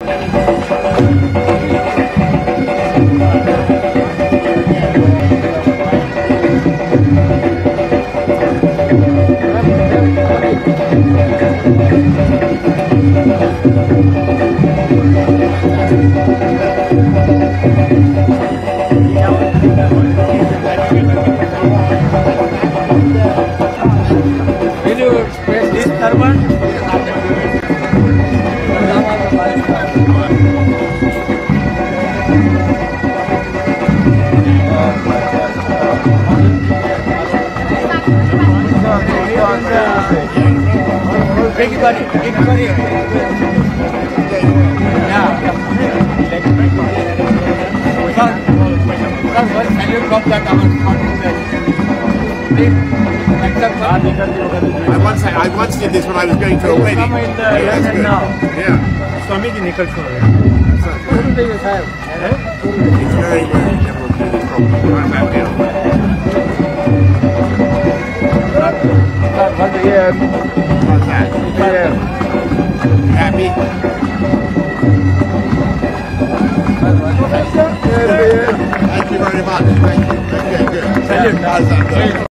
Will you press this turban? Everybody. Yeah. I once did this when I was going to a wedding. That's good. Yeah. It's very rare you never do this problem. Right back down. How's that? Happy? Thank you very much. Thank you. Okay, good. How's that?